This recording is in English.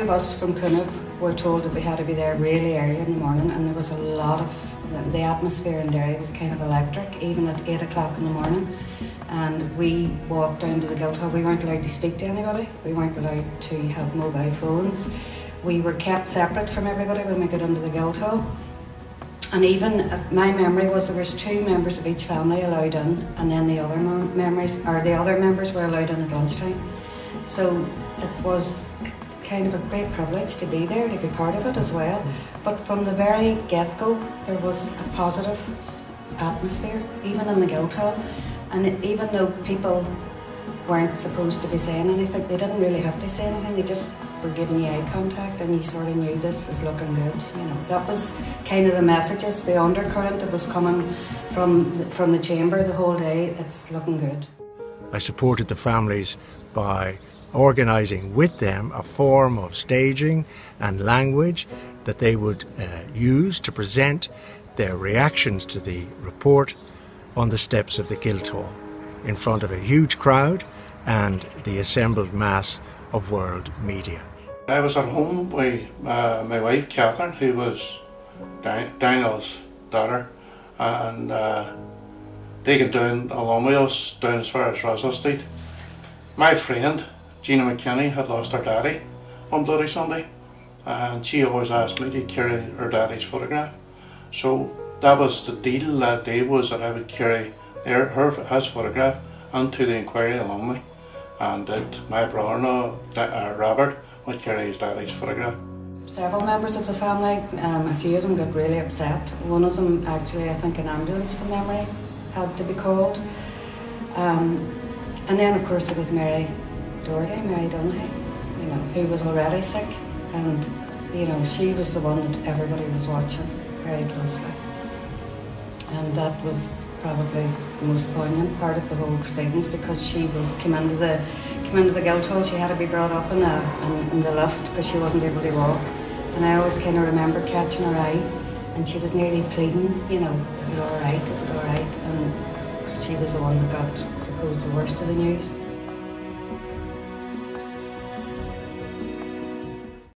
of us from Cunamh were told that we had to be there really early in the morning, and there was a lot of, the atmosphere in Derry was kind of electric, even at 8 o'clock in the morning. And we walked down to the Guildhall. We weren't allowed to speak to anybody. We weren't allowed to have mobile phones. We were kept separate from everybody when we got into the Guildhall. And even, my memory was there was 2 members of each family allowed in, and then the other members were allowed in at lunchtime. So it was kind of a great privilege to be there, to be part of it as well. But from the very get-go, there was a positive atmosphere, even in the Guildhall. And even though people weren't supposed to be saying anything, they didn't really have to say anything, they just were giving you eye contact, and you sort of knew this is looking good. You know, that was kind of the messages, the undercurrent that was coming from the chamber the whole day. It's looking good. I supported the families by organising with them a form of staging and language that they would use to present their reactions to the report on the steps of the Guildhall in front of a huge crowd and the assembled mass of world media. I was at home with my wife Catherine, who was Daniel's daughter, and they got down along with us down as far as Roswell Street. My friend Gina McKinney had lost her daddy on Bloody Sunday, and she always asked me to carry her daddy's photograph. So that was the deal that day, was that I would carry his photograph into the inquiry along with me, and that my brother-in-law Robert would carry his daddy's photograph. Several members of the family, a few of them got really upset. One of them, actually, I think an ambulance from memory had to be called. And then of course there was Mary Donaghy, you know, who was already sick, and you know, she was the one that everybody was watching very closely. And that was probably the most poignant part of the whole proceedings, because she came into the Guildhall. She had to be brought up in the lift because she wasn't able to walk. And I always kind of remember catching her eye, and she was nearly pleading, you know, is it all right, is it all right? And she was the one that got, I suppose, the worst of the news.